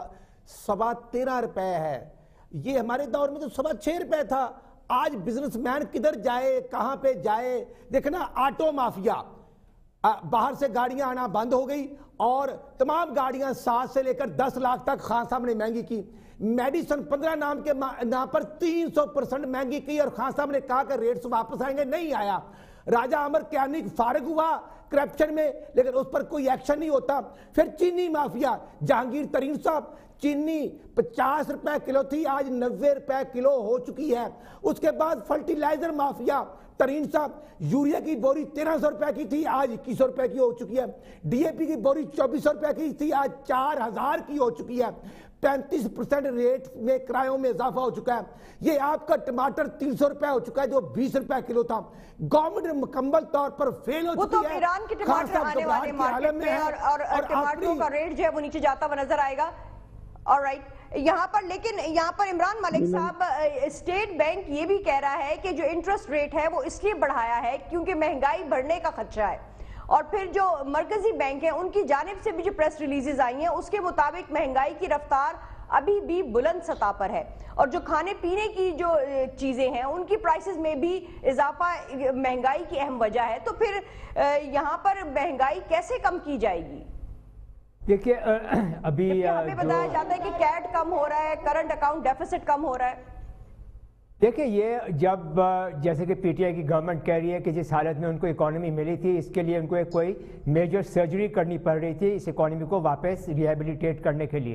13.25 روپے ہے، یہ ہمارے دور میں تو 6.25 روپے تھا. آج بزنس مین کدھر جائے، کہاں پہ جائے؟ دیکھنا آٹو مافیا، باہر سے گاڑیاں آنا بند ہو گئی اور تمام گاڑیاں 7 سے لے کر 10 لاکھ تک خان صاحب نے مہنگی کی. میڈیسن 15 نام کے نام پر 300% مہنگی کی اور خان صاحب نے کہا کہ ریٹس واپس آئیں گے، نہیں آیا. راجہ عمر کیانی فارغ ہوا کرپشن میں لیکن اس پر کوئی ایکشن نہیں ہوتا. پھر چینی مافیا، جہانگیر ترین صاحب، چینی 50 روپے کلو تھی آج 90 روپے کلو ہو چکی ہے. اس کے بعد فرٹیلائزر مافیا ترین صاحب، یوریا کی بوری 1300 روپے کی تھی آج 2100 روپے کی ہو چکی ہے. ڈی اے پی کی بوری 2400 روپے کی تھی آج 4000 کی ہو چکی ہے. 35% ریٹ میں کرایوں میں اضافہ ہو چکا ہے. یہ آپ کا ٹماٹر 300 روپے ہو چکا ہے جو 20 روپے کلو تھا. گورنمنٹ مکمل طور پر فیل ہو چکی ہے. وہ تو ایران کے ٹماٹر آنے والے مارکیٹ میں اور ٹماٹروں کا ریٹ جو ہے وہ نیچے جاتا ہوا نظر آئے گا. آلرائٹ، یہاں پر لیکن یہاں پر عمران ملک صاحب، اسٹیٹ بینک یہ بھی کہہ رہا ہے کہ جو انٹرسٹ ریٹ ہے وہ اس لیے بڑھایا ہے کیونکہ مہنگائی بڑھنے کا خدشہ ہے. اور پھر جو مرکزی بینک ہیں ان کی جانب سے بھی جو پریس ریلیزز آئی ہیں اس کے مطابق مہنگائی کی رفتار ابھی بھی بلند سطح پر ہے اور جو کھانے پینے کی جو چیزیں ہیں ان کی پرائسز میں بھی اضافہ مہنگائی کی اہم وجہ ہے. تو پھر یہاں پر مہنگائی کیسے کم کی جائے گی؟ دیکھیے ابھی ہمیں بتایا جاتا ہے کہ کیٹ کم ہو رہا ہے، کرنٹ اکاؤنٹ ڈیفیسٹ کم ہو رہا ہے. دیکھیں یہ جب جیسے کہ پی ٹی آئی کی گورنمنٹ کہہ رہی ہے کہ جس حالت میں ان کو اکانومی ملی تھی اس کے لیے ان کو کوئی میجر سرجری کرنی پڑ رہی تھی اس اکانومی کو واپس ریہیبلیٹیٹ کرنے کے لیے.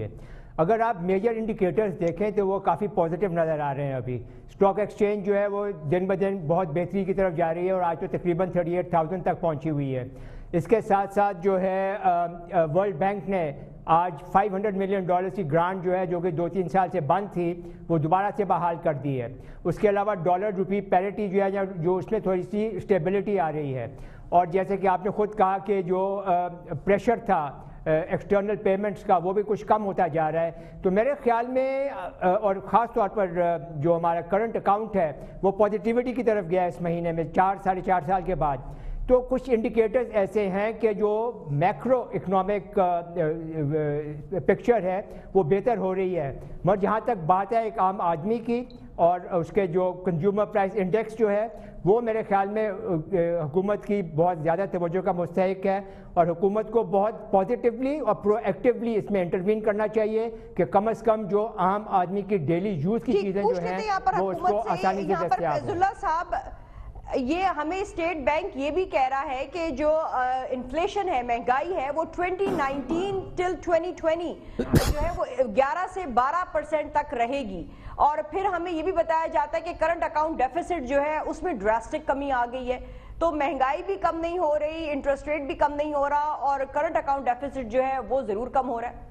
अगर आप मेजर इंडिकेटर्स देखें तो वो काफ़ी पॉजिटिव नज़र आ रहे हैं। अभी स्टॉक एक्सचेंज जो है वो दिन ब दिन बहुत बेहतरी की तरफ जा रही है और आज तो तकरीबन 38,000 तक पहुंची हुई है। इसके साथ साथ जो है वर्ल्ड बैंक ने आज $500 मिलियन की ग्रांट जो है, जो कि 2-3 साल से बंद थी, वो दोबारा से बहाल कर दी है। उसके अलावा डॉलर रुपी पैरिटी जो है, जो उसमें थोड़ी सी स्टेबिलिटी आ रही है। और जैसे कि आपने खुद कहा कि जो प्रेशर था एक्सटर्नल पेमेंट्स का, वो भी कुछ कम होता जा रहा है। तो मेरे ख्याल में और ख़ास तौर पर जो हमारा करंट अकाउंट है वो पॉजिटिविटी की तरफ गया इस महीने में 4-4.5 साल के बाद। तो कुछ इंडिकेटर्स ऐसे हैं कि जो मैक्रो इकोनॉमिक पिक्चर है वो बेहतर हो रही है। मगर जहाँ तक बात है एक आम आदमी की और उसके जो कंज्यूमर प्राइस इंडेक्स जो है, वो मेरे ख्याल में हुकूमत की बहुत ज़्यादा तवज्जो का मुस्तहिक है और हुकूमत को बहुत पॉजिटिवली और प्रोएक्टिवली इसमें इंटरवीन करना चाहिए कि कम से कम जो आम आदमी की डेली यूज़ की चीज़ें जो हैं वो उसको आसानी से दस्तयाब हो। ये हमें स्टेट बैंक ये भी कह रहा है कि जो इन्फ्लेशन है, महंगाई है, वो 2019 टिल 2020 जो है वो 11 से 12% तक रहेगी। और फिर हमें ये भी बताया जाता है कि करंट अकाउंट डेफिसिट जो है उसमें ड्रास्टिक कमी आ गई है। तो महंगाई भी कम नहीं हो रही, इंटरेस्ट रेट भी कम नहीं हो रहा और करंट अकाउंट डेफिसिट जो है वो जरूर कम हो रहा है।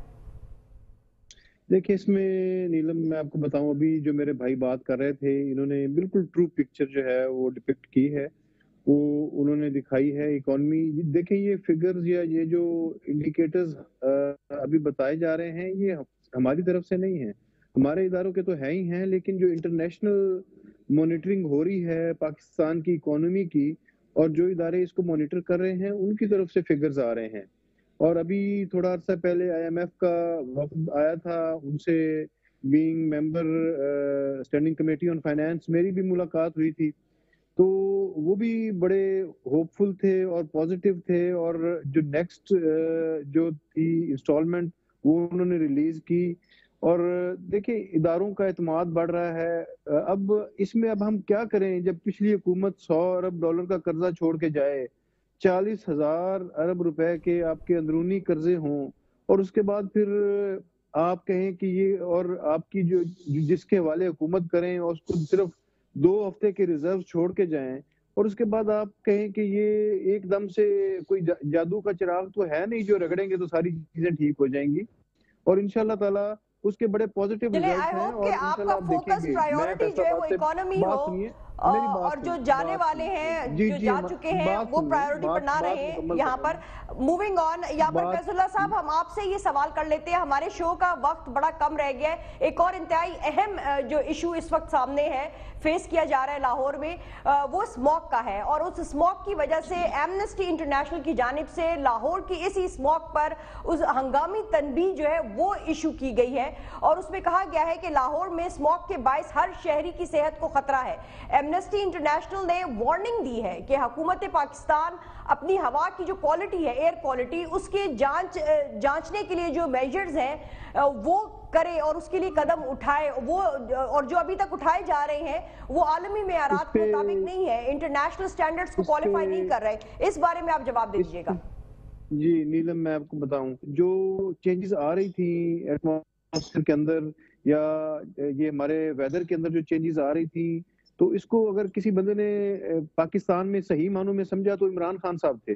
देखिए इसमें नीलम मैं आपको बताऊं, अभी जो मेरे भाई बात कर रहे थे, इन्होंने बिल्कुल ट्रू पिक्चर जो है वो डिपिक्ट की है, वो उन्होंने दिखाई है इकोनॉमी। देखिए ये फिगर्स या ये जो इंडिकेटर्स अभी बताए जा रहे हैं ये हमारी तरफ से नहीं है, हमारे इदारों के तो है ही हैं, लेकिन जो इंटरनेशनल मॉनिटरिंग हो रही है पाकिस्तान की इकोनॉमी की और जो इदारे इसको मॉनिटर कर रहे हैं उनकी तरफ से फिगर्स आ रहे हैं। और अभी थोड़ा अर्सा पहले IMF का वफद आया था, उनसे being member standing committee on finance मेरी भी मुलाकात हुई थी, तो वो भी बड़े होपफुल थे और पॉजिटिव थे। और जो नेक्स्ट जो थी इंस्टॉलमेंट वो उन्होंने रिलीज की। और देखिए इदारों का एतमाद बढ़ रहा है। अब इसमें अब हम क्या करें जब पिछली हुकूमत $100 अरब का कर्जा छोड़ के जाए, 40,000 अरब रुपए के आपके अंदरूनी कर्जे हों और उसके बाद फिर आप कहें कि ये और आपकी जो जिसके हवाले हुकूमत करें और उसको सिर्फ 2 हफ्ते के रिजर्व छोड़ के जाएं और उसके बाद आप कहें कि ये एकदम से कोई जादू का चिराग तो है नहीं जो रगड़ेंगे तो सारी चीजें ठीक हो जाएंगी। और इंशाल्लाह ताला उसके बड़े पॉजिटिव रिजल्ट्स हैं और इंशाल्लाह आप देखेंगे। प्रायोरिटी जो है वो इकोनॉमी हो और जो जाने वाले हैं जो जा चुके हैं वो प्रायोरिटी पर ना रहे। यहाँ पर मूविंग ऑन, यहाँ पर फैजुल्लाह साहब हम आपसे ये सवाल कर लेते हैं, हमारे शो का वक्त बड़ा कम रह गया है। एक और इंतहाई अहम जो इशू इस वक्त सामने है, फेस किया जा रहा है लाहौर में, वो स्मॉग का है। और उस स्मॉग की वजह से एमनेस्टी इंटरनेशनल की जानिब से लाहौर की इसी स्मॉग पर उस हंगामी तनबीह जो है वो इशू की गई है और उसमें कहा गया है कि लाहौर में स्मॉग के बायस हर शहरी की सेहत को खतरा है। एमनेस्टी इंटरनेशनल ने वार्निंग दी है कि हुकूमत पाकिस्तान अपनी हवा की जो क्वालिटी है, एयर क्वालिटी, उसके जांचने के लिए जो मेजर्स हैं वो करे और उसके लिए कदम उठाए। वो और जो अभी तक उठाए जा रहे हैं वो आलमी मेयारात के मुताबिक नहीं है, इंटरनेशनल स्टैंडर्ड्स को क्वालिफाई नहीं कर रहे। इस बारे में आप जवाब दे दीजिएगा। जी नीलम, मैं आपको बताऊं, जो चेंजेस आ रही थी एटमॉस्फेयर के अंदर या ये हमारे वेदर के अंदर जो चेंजेस आ रही थी, तो इसको अगर किसी बंदे ने पाकिस्तान में सही मानों में समझा तो इमरान खान साहब थे।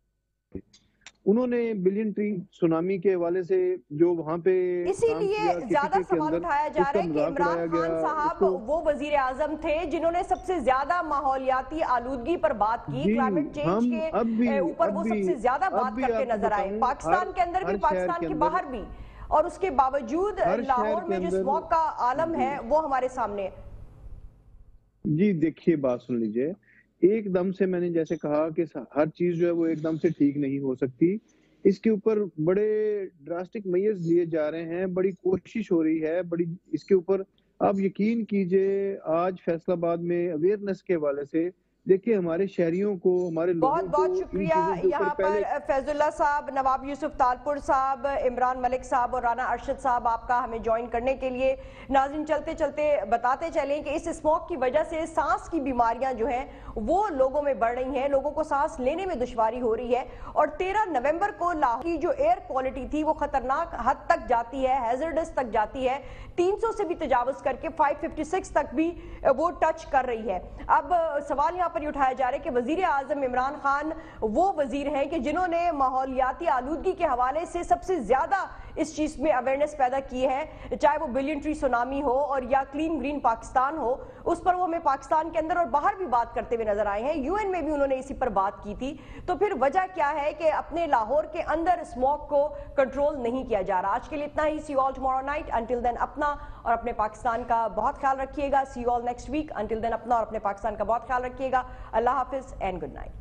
उन्होंने बिलियन ट्री सुनामी के हवाले से जो वहां पे इसीलिए ज्यादा सवाल उठाया जा रहा है कि इमरान खान साहब वो वजीर आजम थे जिन्होंने सबसे ज्यादा माहौलियाती आलूदगी पर बात की, क्लाइमेट चेंज के ऊपर वो सबसे ज्यादा बात करके नजर आए, पाकिस्तान के अंदर भी, पाकिस्तान के बाहर भी। और उसके बावजूद लाहौर में जो स्मॉग का आलम है वो हमारे सामने है। जी देखिए, बात सुन लीजिए, एकदम से मैंने जैसे कहा कि हर चीज जो है वो एकदम से ठीक नहीं हो सकती। इसके ऊपर बड़े ड्रास्टिक मेजर्स लिए जा रहे हैं, बड़ी कोशिश हो रही है, बड़ी इसके ऊपर आप यकीन कीजिए। आज फैसलाबाद में अवेयरनेस के हवाले से देखिए हमारे शहरियों को, हमारे लोगों बहुत को बहुत इन शुक्रिया। चीजों के यहाँ ऊपर पर पहले फैजुल्ला साहब, नवाब यूसुफ तालपुर साहब, इमरान मलिक साहब और राना अरशद साहब आपका हमें ज्वाइन करने के लिए। नाज़रीन चलते चलते बताते चलें कि इस स्मोक की वजह से सांस की बीमारियां जो हैं वो लोगों में बढ़ रही हैं, लोगों को सांस लेने में दुश्वारी हो रही है। और 13 नवंबर को लाहौर की जो एयर क्वालिटी थी वो खतरनाक हद तक जाती है, हैजर्डस तक जाती है, 300 से भी तजावुज करके 556 तक भी वो टच कर रही है। अब सवाल यहाँ पर उठाया जा रहा है कि वजीर आजम इमरान खान वो वजीर हैं कि जिन्होंने माहौलियाती आलूदगी के हवाले से सबसे ज्यादा इस चीज में अवेयरनेस पैदा की है, चाहे वो बिलियन ट्री सुनामी हो और या क्लीन ग्रीन पाकिस्तान हो, उस पर वो हमें पाकिस्तान के अंदर और बाहर भी बात करते हुए नजर आए हैं। यूएन में भी उन्होंने इसी पर बात की थी। तो फिर वजह क्या है कि अपने लाहौर के अंदर स्मोक को कंट्रोल नहीं किया जा रहा। आज के लिए इतना ही। See you all tomorrow night. Until then अपना और अपने पाकिस्तान का बहुत ख्याल रखिएगा। See you all next week. Until then अपना और अपने पाकिस्तान का बहुत ख्याल रखिएगा। अल्लाह हाफिज एंड गुड नाइट।